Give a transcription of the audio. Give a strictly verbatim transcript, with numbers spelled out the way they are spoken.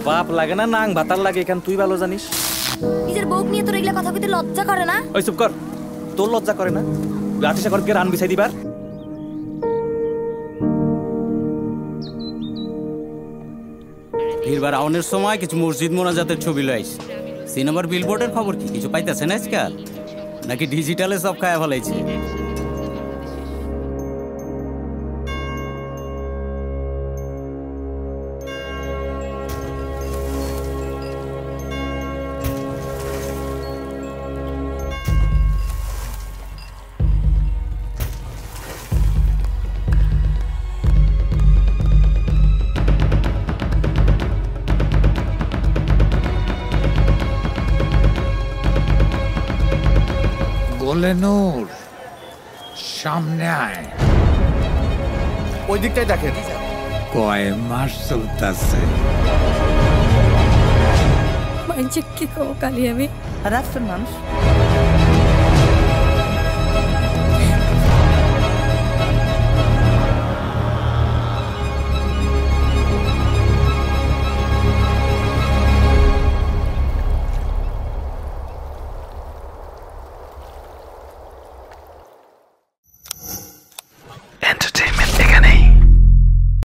বাপ লাগে না নাং ভাতার লাগে এখান তুই ভালো জানিস নিজের বউক নিয়ে তোর এগুলা কথা কইতে লজ্জা করে না ওই চুপ কর তোর লজ্জা করে না লাঠিসা করকে রান বিছাই দিবার এবার আউনের সময় কিছু মসজিদ মোনাজাতের ছবি লইস সিনেমার বিলবোর্ডের খবর কি কিছু পাইতেছেন আজকাল নাকি ডিজিটালে সব খায়া ফেলাইছে বলে নূর সামনে আয় ওই দিকটাই দেখেন কয় মাস চলতেছে মাইনছে কি কো কালি আমি রাস্তার মানুষ